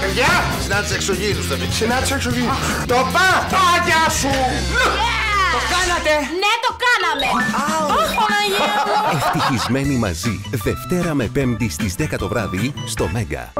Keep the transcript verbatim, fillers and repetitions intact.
παιδιά! Συνάντησε εξωγήινους θα πει. Συνάντησε εξωγήινους. Το παπάκια σου! Το κάνατε! Ναι, το κάναμε! Αχ, Παναγία μου! Ευτυχισμένοι μαζί. Δευτέρα με Πέμπτη στις δέκα το βράδυ στο Μέγκα.